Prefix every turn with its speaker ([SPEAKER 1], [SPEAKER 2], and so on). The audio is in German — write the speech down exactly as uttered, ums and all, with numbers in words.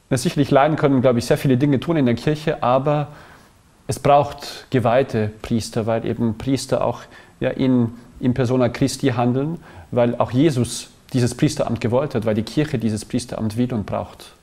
[SPEAKER 1] Na, sicherlich Laien können, glaube ich, sehr viele Dinge tun in der Kirche, aber es braucht geweihte Priester, weil eben Priester auch ja, in, in persona Christi handeln, weil auch Jesus dieses Priesteramt gewollt hat, weil die Kirche dieses Priesteramt will und braucht.